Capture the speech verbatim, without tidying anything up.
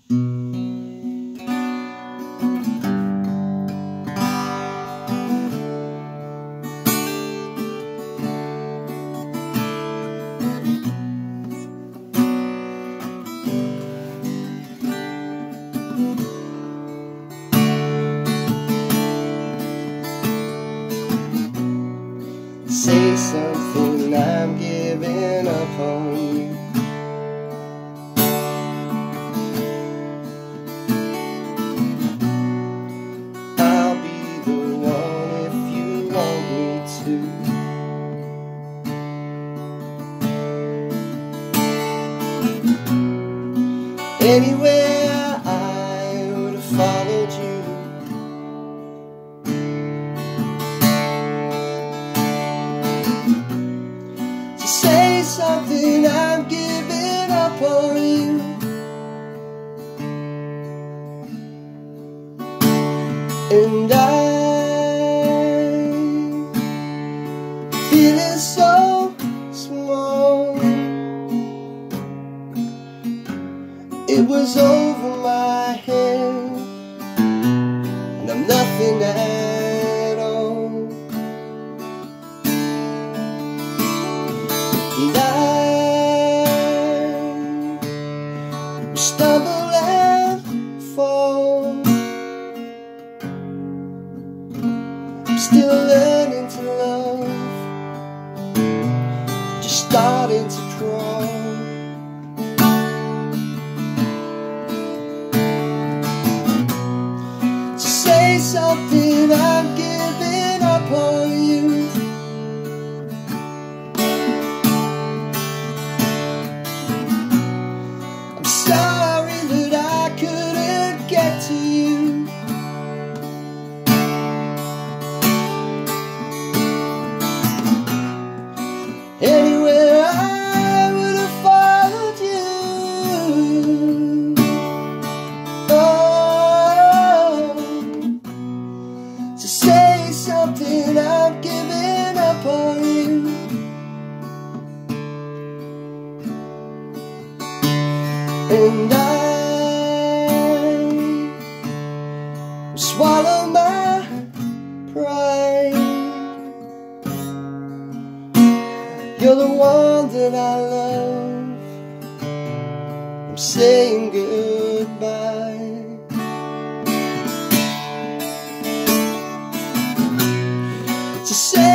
Say something, I'm giving up on you. I'll be the one if you want me to. Anywhere I would have followed you. Say something, I'm giving up on you. And I'm feeling so small. It was over my head, and I'm nothing at all. And I stumble and fall. I'm still learning to love, just starting to crawl. So say something, I'm giving up on you. Sorry that I couldn't get to you. Anywhere I would have followed you. Oh, so say something, I'm giving up on you. And I swallow my pride. You're the one that I love. I'm saying goodbye. To say